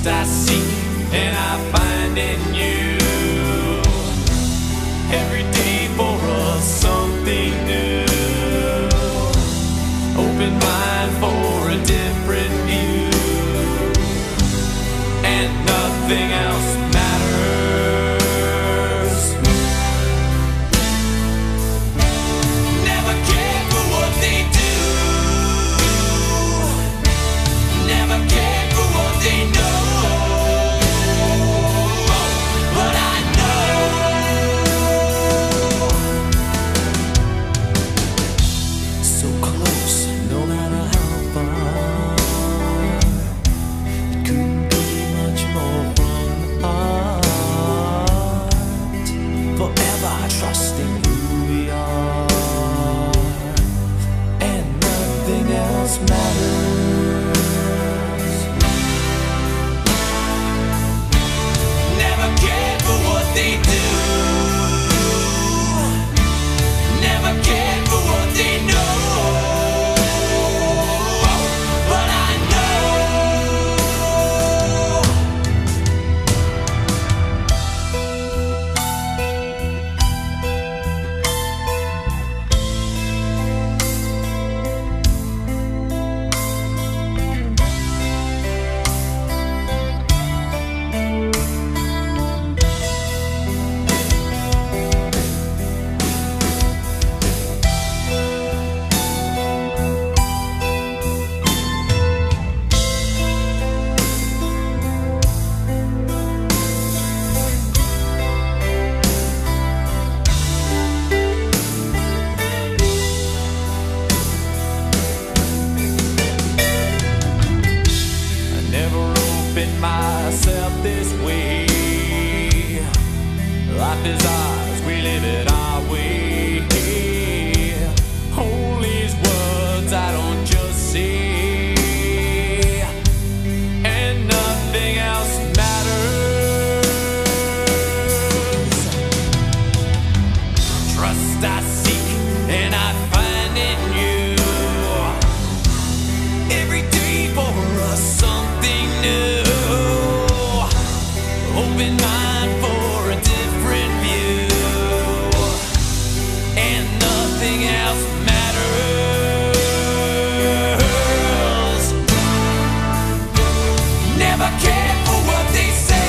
Trust I seek and I find in you. Every day for us something new. Open mind for a different view, and nothing else matters. Never cared for what they do. Never cared for what they know. But I know so close, no matter how far. It couldn't be much more from the heart. Forever trusting who we are, and nothing else matters. Never cared for what they do. Never cared for what they know. But I know myself this way. Life is ours, we live it our way. All these words I don't just say, and nothing else matters. Trust I seek and I find in you. Every day for us something new. Open mind for a different view, and nothing else matters. Never cared for what they say.